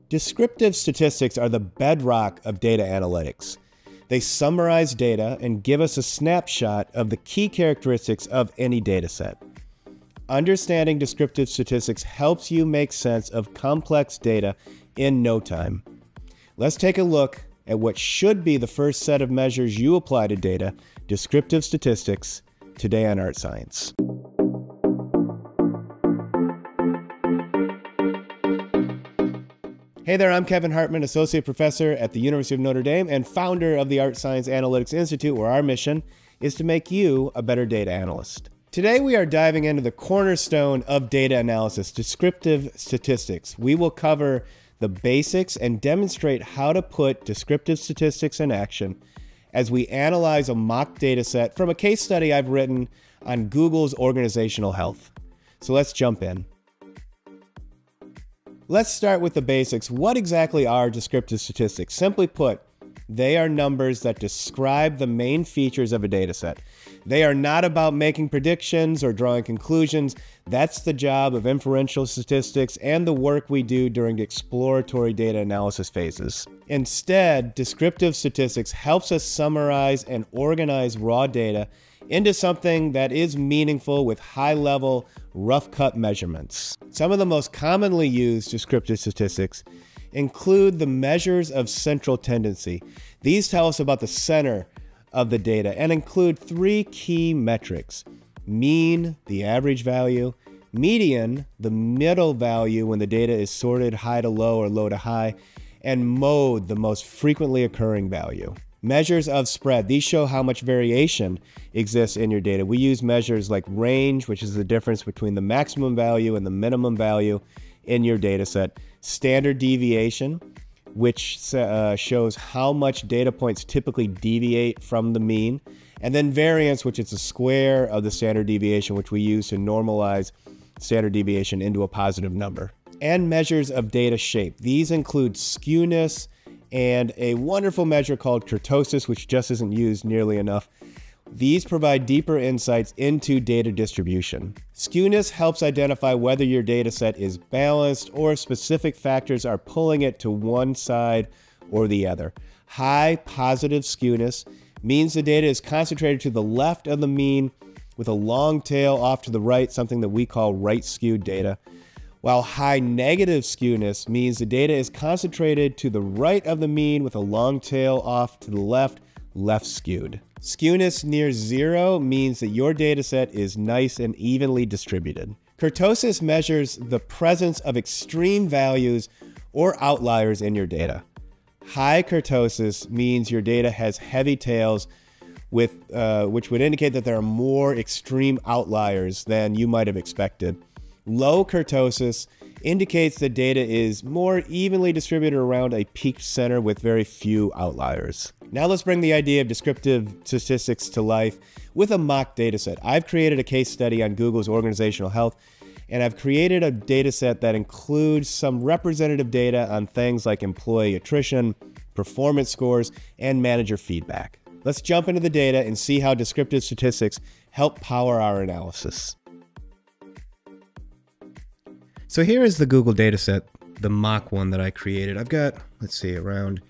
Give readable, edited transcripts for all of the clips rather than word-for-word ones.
Descriptive statistics are the bedrock of data analytics. They summarize data and give us a snapshot of the key characteristics of any dataset. Understanding descriptive statistics helps you make sense of complex data in no time. Let's take a look at what should be the first set of measures you apply to data, descriptive statistics, today on Art+Science. Hey there, I'm Kevin Hartman, Associate Professor at the University of Notre Dame and founder of the Art+Science Analytics Institute, where our mission is to make you a better data analyst. Today we are diving into the cornerstone of data analysis, descriptive statistics. We will cover the basics and demonstrate how to put descriptive statistics in action as we analyze a mock data set from a case study I've written on Google's organizational health. So let's jump in. Let's start with the basics. What exactly are descriptive statistics? Simply put, they are numbers that describe the main features of a data set. They are not about making predictions or drawing conclusions. That's the job of inferential statistics and the work we do during the exploratory data analysis phases. Instead, descriptive statistics helps us summarize and organize raw data into something that is meaningful with high-level, rough-cut measurements. Some of the most commonly used descriptive statistics include the measures of central tendency. These tell us about the center of the data and include three key metrics: mean, the average value; median, the middle value when the data is sorted high to low or low to high; and mode, the most frequently occurring value. Measures of spread. These show how much variation exists in your data. We use measures like range, which is the difference between the maximum value and the minimum value in your data set. Standard deviation, which shows how much data points typically deviate from the mean. And then variance, which is the square of the standard deviation, which we use to normalize standard deviation into a positive number. And measures of data shape. These include skewness and a wonderful measure called kurtosis, which just isn't used nearly enough. These provide deeper insights into data distribution. Skewness helps identify whether your data set is balanced or if specific factors are pulling it to one side or the other. High positive skewness means the data is concentrated to the left of the mean with a long tail off to the right, something that we call right-skewed data. While high negative skewness means the data is concentrated to the right of the mean with a long tail off to the left, left-skewed. Skewness near zero means that your data set is nice and evenly distributed. Kurtosis measures the presence of extreme values or outliers in your data. High kurtosis means your data has heavy tails, which would indicate that there are more extreme outliers than you might have expected. Low kurtosis indicates the data is more evenly distributed around a peaked center with very few outliers. Now let's bring the idea of descriptive statistics to life with a mock dataset. I've created a case study on Google's organizational health, and I've created a dataset that includes some representative data on things like employee attrition, performance scores, and manager feedback. Let's jump into the data and see how descriptive statistics help power our analysis. So here is the Google dataset, the mock one that I created. I've got, let's see, around,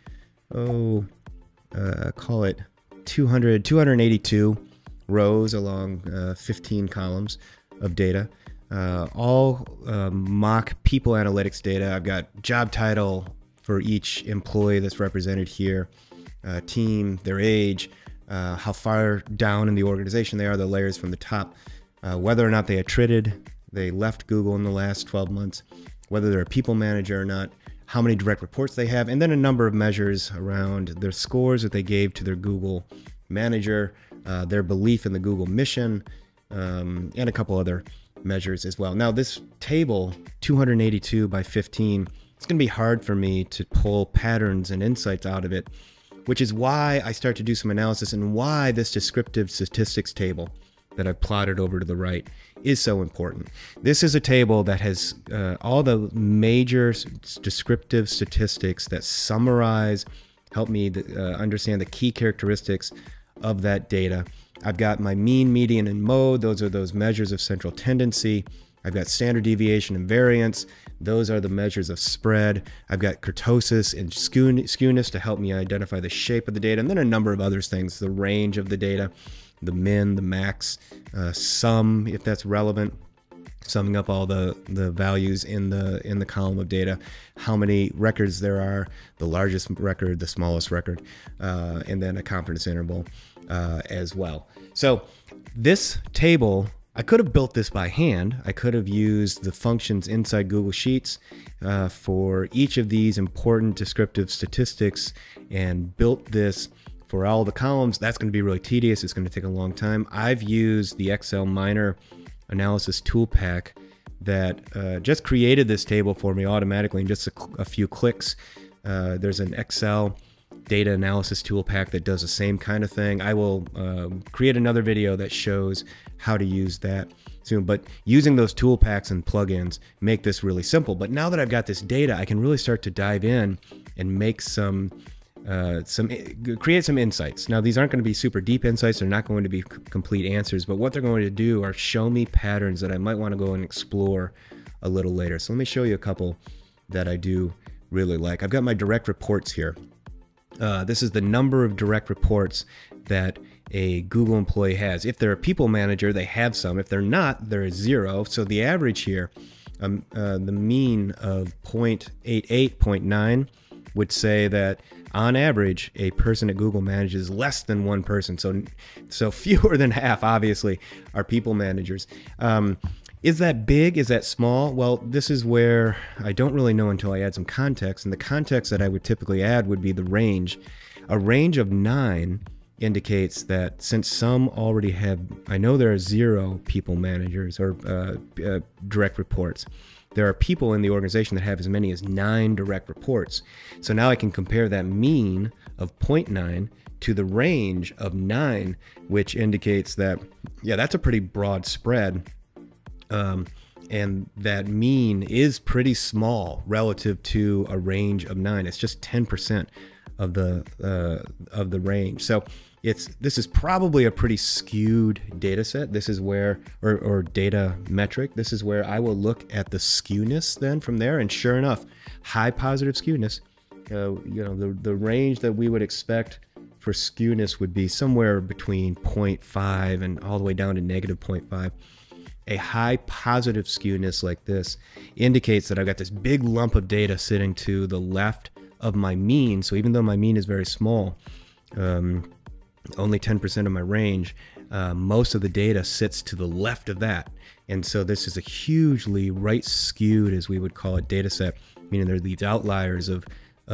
call it 282 rows along 15 columns of data, all mock people analytics data. I've got job title for each employee that's represented here, team, their age, how far down in the organization they are, the layers from the top, whether or not they attrited, they left Google in the last 12 months, whether they're a people manager or not, how many direct reports they have, and then a number of measures around their scores that they gave to their Google manager, their belief in the Google mission, and a couple other measures as well. Now this table, 282 by 15, it's going to be hard for me to pull patterns and insights out of it, which is why I start to do some analysis and why this descriptive statistics table that I've plotted over to the right is so important. This is a table that has all the major descriptive statistics that summarize, help me understand the key characteristics of that data. I've got my mean, median, and mode. Those are those measures of central tendency. I've got standard deviation and variance. Those are the measures of spread. I've got kurtosis and skewness to help me identify the shape of the data, and then a number of other things, the range of the data, the min, the max, sum, if that's relevant, summing up all the values in the column of data, how many records there are, the largest record, the smallest record, and then a confidence interval as well. So this table, I could have built this by hand. I could have used the functions inside Google Sheets for each of these important descriptive statistics and built this for all the columns. That's going to be really tedious. It's going to take a long time. I've used the Excel minor analysis tool pack that just created this table for me automatically in just a few clicks. There's an Excel data analysis tool pack that does the same kind of thing. I will create another video that shows how to use that soon, but using those tool packs and plugins make this really simple. But now that I've got this data, I can really start to dive in and make create some insights. Now, these aren't going to be super deep insights. They're not going to be complete answers, but what they're going to do are show me patterns that I might want to go and explore a little later. So let me show you a couple that I do really like. I've got my direct reports here. This is the number of direct reports that a Google employee has. If they're a people manager, they have some. If they're not, there is 0. So the average here, the mean of 0.88, 0.9 would say that on average, a person at Google manages less than one person. So fewer than half, obviously, are people managers. Is that big? Is that small? Well, this is where I don't really know until I add some context. And the context that I would typically add would be the range. A range of 9 indicates that since some already have, I know there are 0 people managers or direct reports. There are people in the organization that have as many as 9 direct reports. So now I can compare that mean of 0.9 to the range of 9, which indicates that, yeah, that's a pretty broad spread. And that mean is pretty small relative to a range of 9. It's just 10% of the range. So this is probably a pretty skewed data set. This is where, or data metric, this is where I will look at the skewness then from there. And sure enough, high positive skewness, the range that we would expect for skewness would be somewhere between 0.5 and all the way down to negative 0.5. A high positive skewness like this indicates that I've got this big lump of data sitting to the left of my mean. So even though my mean is very small, only 10% of my range, most of the data sits to the left of that. And so this is a hugely right skewed, as we would call it, data set, meaning there are these outliers of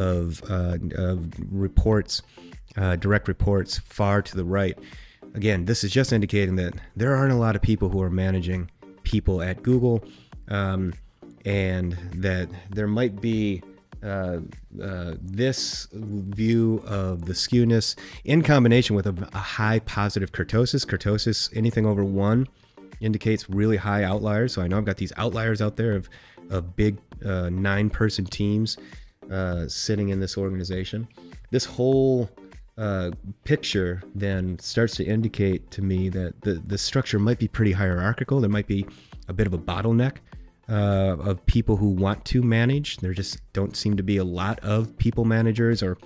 reports, direct reports far to the right. Again, this is just indicating that there aren't a lot of people who are managing people at Google, and that there might be this view of the skewness in combination with a high positive kurtosis. Kurtosis, anything over 1 indicates really high outliers. So I know I've got these outliers out there of big 9-person teams sitting in this organization. This whole picture then starts to indicate to me that the structure might be pretty hierarchical. There might be a bit of a bottleneck of people who want to manage. There just don't seem to be a lot of people managers or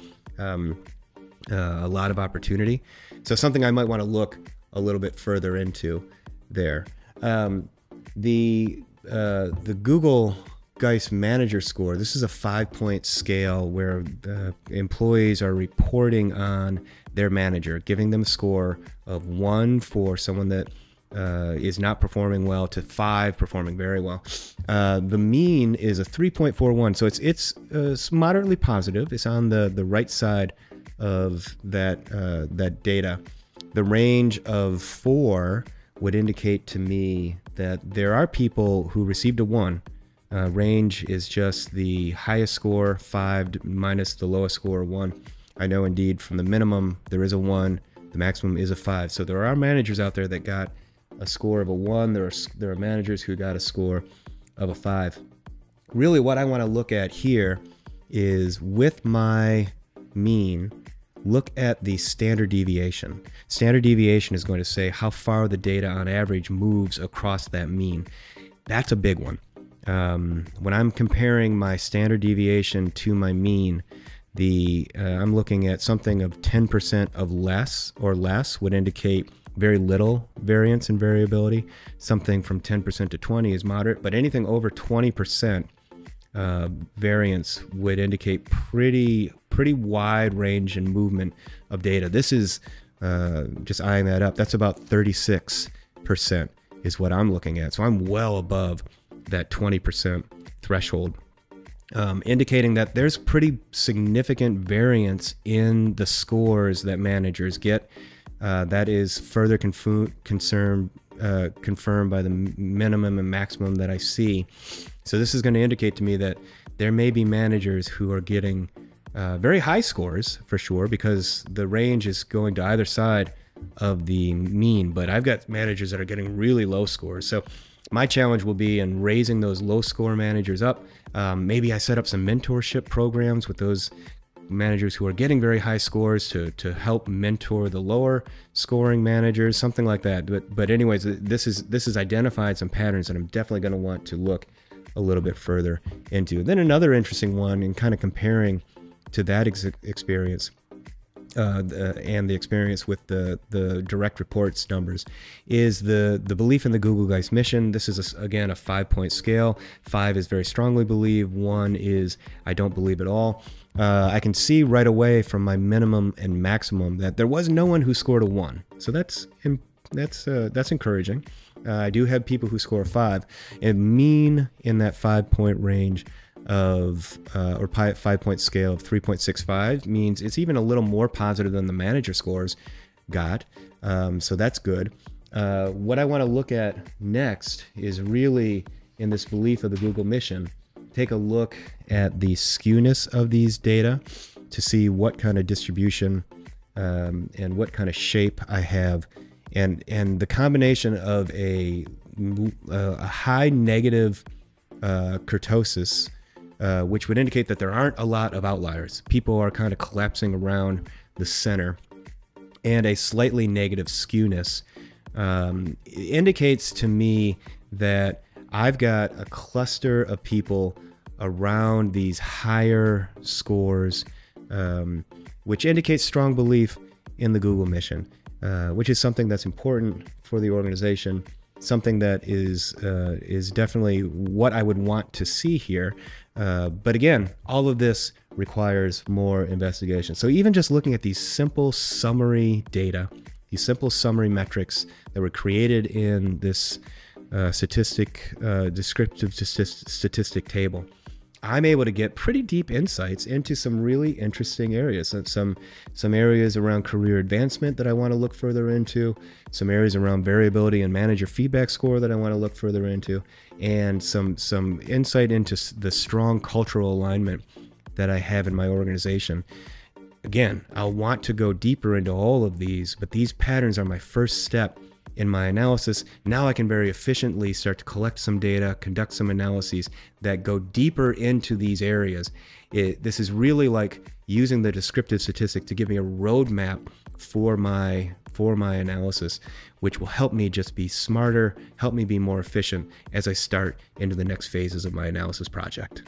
a lot of opportunity. So something I might want to look a little bit further into there. The Google Geist Manager Score, this is a 5-point scale where the employees are reporting on their manager, giving them a score of 1 for someone that is not performing well to 5 performing very well. The mean is a 3.41, so it's moderately positive. It's on the right side of that data. The range of 4 would indicate to me that there are people who received a 1. Range is just the highest score, 5 minus the lowest score, 1. I know indeed from the minimum there is a 1, the maximum is a 5. So there are managers out there that got a score of a 1. There are managers who got a score of a 5. Really what I want to look at here is, with my mean, look at the standard deviation. Standard deviation is going to say how far the data on average moves across that mean. That's a big one. When I'm comparing my standard deviation to my mean, I'm looking at something of 10% of less or less would indicate very little variance and variability. Something from 10% to 20 is moderate, but anything over 20% variance would indicate pretty wide range and movement of data. This is just eyeing that up. That's about 36% is what I'm looking at. So I'm well above that 20% threshold, indicating that there's pretty significant variance in the scores that managers get. That is further confirmed by the minimum and maximum that I see. So this is going to indicate to me that there may be managers who are getting very high scores for sure, because the range is going to either side of the mean, but I've got managers that are getting really low scores. So my challenge will be in raising those low score managers up. Maybe I set up some mentorship programs with those managers who are getting very high scores to help mentor the lower scoring managers, something like that. But anyways, this is identified some patterns that I'm definitely going to want to look a little bit further into. Then another interesting one, in kind of comparing to that experience and the experience with the direct reports numbers, is the belief in the Google Guys mission. This is again a 5-point scale. 5 is very strongly believe. 1 is I don't believe at all. I can see right away from my minimum and maximum that there was no one who scored a 1. So that's encouraging. I do have people who score a 5, and mean in that 5-point range of or 5-point scale of 3.65 means it's even a little more positive than the manager scores got. So that's good. What I want to look at next is really, in this belief of the Google mission, take a look at the skewness of these data to see what kind of distribution and what kind of shape I have, and the combination of a high negative kurtosis, which would indicate that there aren't a lot of outliers. People are kind of collapsing around the center, and a slightly negative skewness indicates to me that I've got a cluster of people around these higher scores, which indicates strong belief in the Google mission, which is something that's important for the organization, something that is definitely what I would want to see here. But again, all of this requires more investigation. So even just looking at these simple summary data, these simple summary metrics that were created in this descriptive statistic table, I'm able to get pretty deep insights into some really interesting areas. Some areas around career advancement that I want to look further into, some areas around variability and manager feedback score that I want to look further into, and some insight into the strong cultural alignment that I have in my organization. Again, I'll want to go deeper into all of these, but these patterns are my first step in my analysis. Now I can very efficiently start to collect some data, conduct some analyses that go deeper into these areas. This is really like using the descriptive statistic to give me a roadmap for my analysis, which will help me just be smarter, help me be more efficient as I start into the next phases of my analysis project.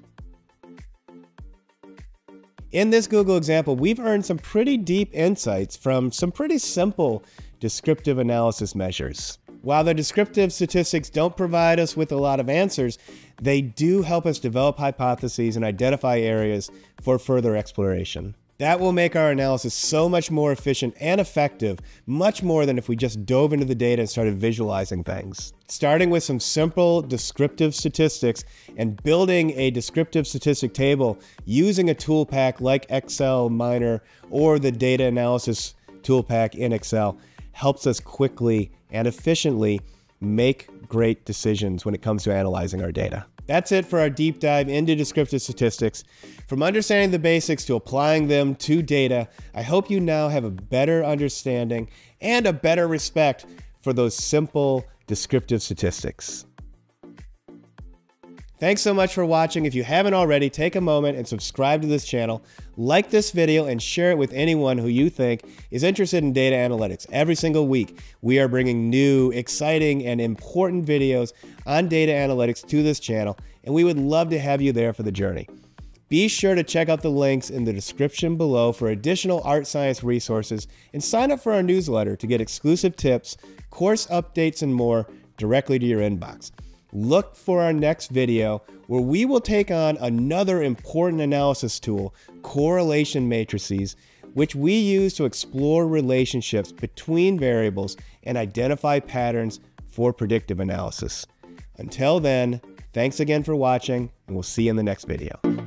In this Google example, we've earned some pretty deep insights from some pretty simple descriptive analysis measures. While the descriptive statistics don't provide us with a lot of answers, they do help us develop hypotheses and identify areas for further exploration. That will make our analysis so much more efficient and effective, much more than if we just dove into the data and started visualizing things. Starting with some simple descriptive statistics and building a descriptive statistic table using a tool pack like Excel Miner or the data analysis tool pack in Excel helps us quickly and efficiently make great decisions when it comes to analyzing our data. That's it for our deep dive into descriptive statistics. From understanding the basics to applying them to data, I hope you now have a better understanding and a better respect for those simple descriptive statistics. Thanks so much for watching. If you haven't already, take a moment and subscribe to this channel, like this video, and share it with anyone who you think is interested in data analytics. Every single week, we are bringing new, exciting, and important videos on data analytics to this channel, and we would love to have you there for the journey. Be sure to check out the links in the description below for additional Art+Science resources, and sign up for our newsletter to get exclusive tips, course updates, and more directly to your inbox. Look for our next video where we will take on another important analysis tool, correlation matrices, which we use to explore relationships between variables and identify patterns for predictive analysis. Until then, thanks again for watching, and we'll see you in the next video.